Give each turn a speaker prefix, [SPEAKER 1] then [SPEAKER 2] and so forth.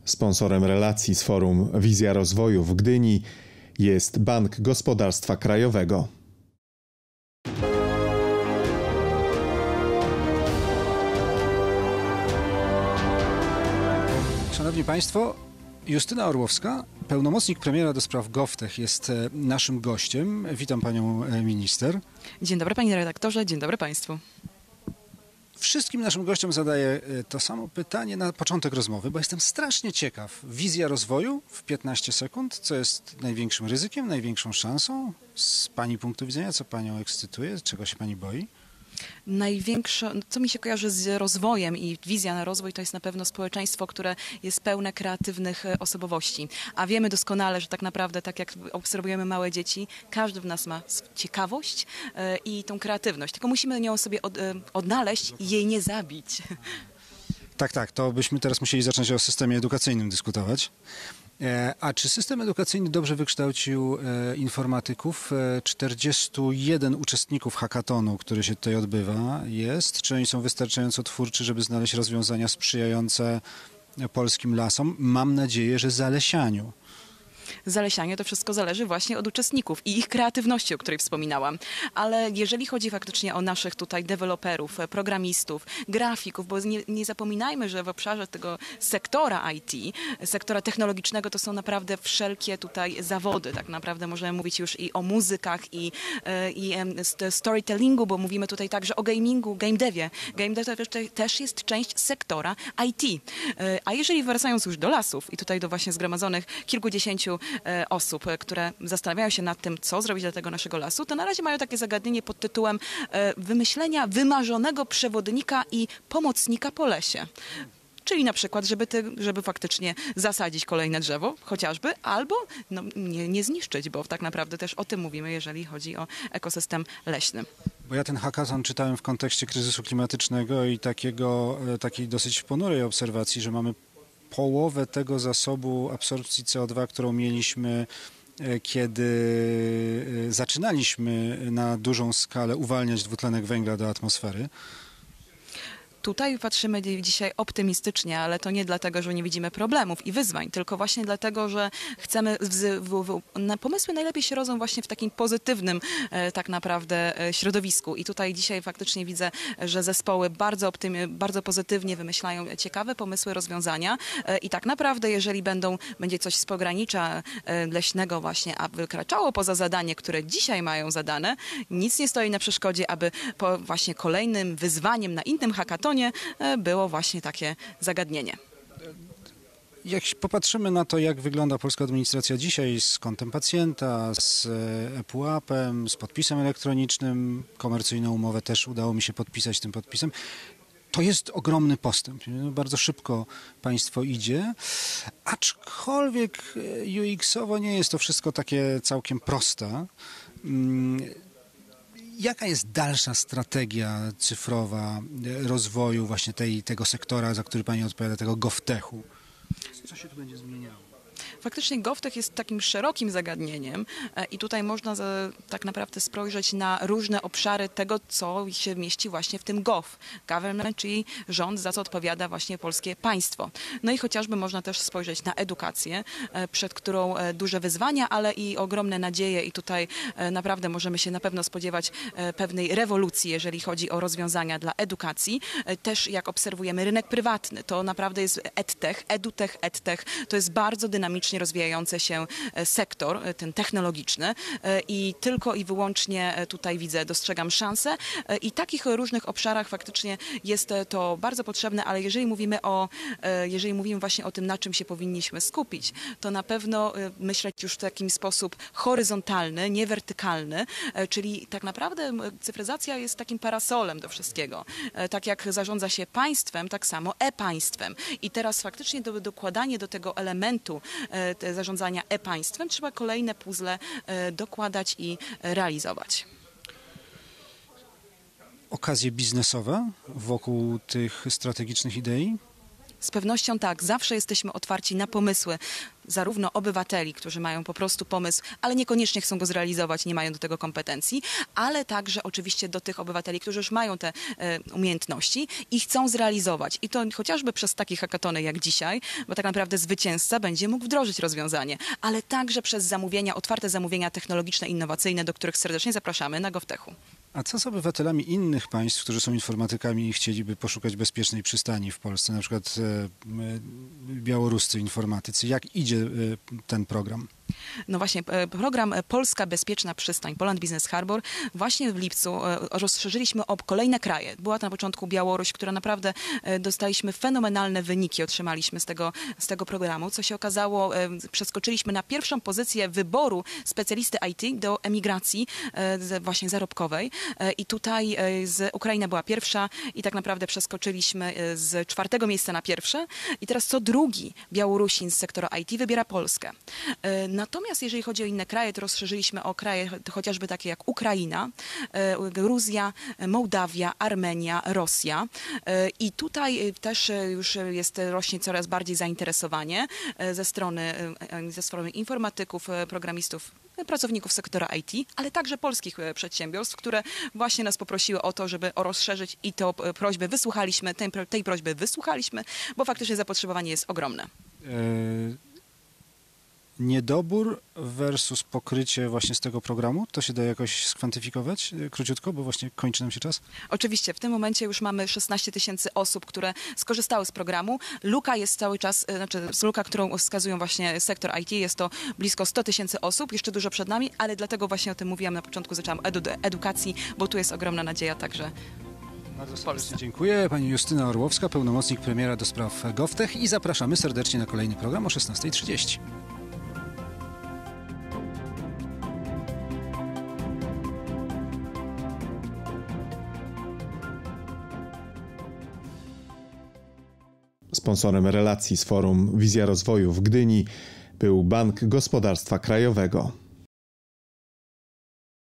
[SPEAKER 1] Sponsorem relacji z forum Wizja Rozwoju w Gdyni jest Bank Gospodarstwa Krajowego.
[SPEAKER 2] Szanowni Państwo, Justyna Orłowska, pełnomocnik premiera do spraw GovTech, jest naszym gościem. Witam Panią Minister.
[SPEAKER 3] Dzień dobry Panie Redaktorze, dzień dobry Państwu.
[SPEAKER 2] Wszystkim naszym gościom zadaję to samo pytanie na początek rozmowy, bo jestem strasznie ciekaw. Wizja rozwoju w 15 sekund. Co jest największym ryzykiem, największą szansą z Pani punktu widzenia? Co Panią ekscytuje? Czego się Pani boi?
[SPEAKER 3] Największe, co mi się kojarzy z rozwojem i wizja na rozwój, to jest na pewno społeczeństwo, które jest pełne kreatywnych osobowości. A wiemy doskonale, że tak naprawdę, tak jak obserwujemy małe dzieci, każdy w nas ma ciekawość i tą kreatywność. Tylko musimy ją sobie odnaleźć i jej nie zabić.
[SPEAKER 2] Tak, to byśmy teraz musieli zacząć o systemie edukacyjnym dyskutować. A czy system edukacyjny dobrze wykształcił informatyków? 41 uczestników hackatonu, który się tutaj odbywa, jest. Czy oni są wystarczająco twórczy, żeby znaleźć rozwiązania sprzyjające polskim lasom? Mam nadzieję, że zalesianiu.
[SPEAKER 3] Zalesianie to wszystko zależy właśnie od uczestników i ich kreatywności, o której wspominałam. Ale jeżeli chodzi faktycznie o naszych tutaj deweloperów, programistów, grafików, bo nie zapominajmy, że w obszarze tego sektora IT, sektora technologicznego, to są naprawdę wszelkie tutaj zawody. Tak naprawdę możemy mówić już i o muzykach, i storytellingu, bo mówimy tutaj także o gamingu, game devie. Game dev też jest część sektora IT. A jeżeli wracając już do lasów i tutaj do właśnie zgromadzonych kilkudziesięciu osób, które zastanawiają się nad tym, co zrobić dla tego naszego lasu, to na razie mają takie zagadnienie pod tytułem wymyślenia wymarzonego przewodnika i pomocnika po lesie. Czyli na przykład, żeby faktycznie zasadzić kolejne drzewo, chociażby, albo nie zniszczyć, bo tak naprawdę też o tym mówimy, jeżeli chodzi o ekosystem leśny.
[SPEAKER 2] Bo ja ten hackathon czytałem w kontekście kryzysu klimatycznego i takiej dosyć ponurej obserwacji, że mamy połowę tego zasobu absorpcji CO2, którą mieliśmy, kiedy zaczynaliśmy na dużą skalę uwalniać dwutlenek węgla do atmosfery.
[SPEAKER 3] Tutaj patrzymy dzisiaj optymistycznie, ale to nie dlatego, że nie widzimy problemów i wyzwań, tylko właśnie dlatego, że chcemy, pomysły najlepiej się rodzą właśnie w takim pozytywnym tak naprawdę środowisku. I tutaj dzisiaj faktycznie widzę, że zespoły bardzo pozytywnie wymyślają ciekawe pomysły, rozwiązania i tak naprawdę, jeżeli będzie coś z pogranicza leśnego właśnie, a wykraczało poza zadanie, które dzisiaj mają zadane, nic nie stoi na przeszkodzie, aby po właśnie kolejnym wyzwaniem na innym hackatonie było właśnie takie zagadnienie.
[SPEAKER 2] Jak popatrzymy na to, jak wygląda polska administracja dzisiaj z kątem pacjenta, z ePUAP-em, z podpisem elektronicznym, komercyjną umowę też udało mi się podpisać tym podpisem, to jest ogromny postęp. Bardzo szybko państwo idzie, aczkolwiek UX-owo nie jest to wszystko takie całkiem proste. Jaka jest dalsza strategia cyfrowa rozwoju właśnie tego sektora, za który Pani odpowiada, tego GovTechu? Co się tu będzie zmieniało?
[SPEAKER 3] Faktycznie GovTech jest takim szerokim zagadnieniem i tutaj można tak naprawdę spojrzeć na różne obszary tego, co się mieści właśnie w tym government, czyli rząd, za co odpowiada właśnie polskie państwo. No i chociażby można też spojrzeć na edukację, przed którą duże wyzwania, ale i ogromne nadzieje i tutaj naprawdę możemy się na pewno spodziewać pewnej rewolucji, jeżeli chodzi o rozwiązania dla edukacji. Też jak obserwujemy rynek prywatny, to naprawdę jest edtech, to jest bardzo dynamicznie rozwijający się sektor, ten technologiczny i tylko i wyłącznie tutaj dostrzegam szansę i takich różnych obszarach faktycznie jest to bardzo potrzebne, ale jeżeli mówimy właśnie o tym, na czym się powinniśmy skupić, to na pewno myśleć już w taki sposób horyzontalny, nie wertykalny, czyli tak naprawdę cyfryzacja jest takim parasolem do wszystkiego. Tak jak zarządza się państwem, tak samo e-państwem. I teraz faktycznie dokładanie do tego elementu zarządzania e-państwem trzeba kolejne puzzle dokładać i realizować.
[SPEAKER 2] Okazje biznesowe wokół tych strategicznych idei?
[SPEAKER 3] Z pewnością tak. Zawsze jesteśmy otwarci na pomysły. zarówno obywateli, którzy mają po prostu pomysł, ale niekoniecznie chcą go zrealizować, nie mają do tego kompetencji, ale także oczywiście do tych obywateli, którzy już mają te umiejętności i chcą zrealizować. I to chociażby przez takie hackatony jak dzisiaj, bo tak naprawdę zwycięzca będzie mógł wdrożyć rozwiązanie, ale także przez zamówienia, otwarte zamówienia technologiczne, innowacyjne, do których serdecznie zapraszamy na GovTechu.
[SPEAKER 2] A co z obywatelami innych państw, którzy są informatykami i chcieliby poszukać bezpiecznej przystani w Polsce, na przykład białoruscy informatycy? Jak idzie ten program?
[SPEAKER 3] No właśnie, program Polska Bezpieczna Przystań, Poland Business Harbor, właśnie w lipcu rozszerzyliśmy o kolejne kraje. Była to na początku Białoruś, która naprawdę dostaliśmy fenomenalne wyniki, otrzymaliśmy z tego programu, co się okazało, przeskoczyliśmy na pierwszą pozycję wyboru specjalisty IT do emigracji właśnie zarobkowej i tutaj Ukraina była pierwsza i tak naprawdę przeskoczyliśmy z 4. miejsca na pierwsze i teraz co drugi Białorusin z sektora IT wybiera Polskę. Natomiast jeżeli chodzi o inne kraje, to rozszerzyliśmy o kraje chociażby takie jak Ukraina, Gruzja, Mołdawia, Armenia, Rosja. I tutaj też już rośnie coraz bardziej zainteresowanie ze strony informatyków, programistów, pracowników sektora IT, ale także polskich przedsiębiorstw, które właśnie nas poprosiły o to, żeby rozszerzyć i tę prośbę wysłuchaliśmy, tej prośby wysłuchaliśmy, bo faktycznie zapotrzebowanie jest ogromne.
[SPEAKER 2] Niedobór versus pokrycie właśnie z tego programu, to się da jakoś skwantyfikować króciutko, bo właśnie kończy nam się czas?
[SPEAKER 3] Oczywiście, w tym momencie już mamy 16 000 osób, które skorzystały z programu. Luka jest cały czas, luka, którą wskazują właśnie sektor IT, jest to blisko 100 000 osób, jeszcze dużo przed nami, ale dlatego właśnie o tym mówiłam na początku, zaczęłam od edukacji, bo tu jest ogromna nadzieja także.
[SPEAKER 2] Bardzo serdecznie dziękuję. Pani Justyna Orłowska, pełnomocnik premiera do spraw GovTech i zapraszamy serdecznie na kolejny program o 16:30.
[SPEAKER 1] Sponsorem relacji z Forum Wizja Rozwoju w Gdyni był Bank Gospodarstwa Krajowego.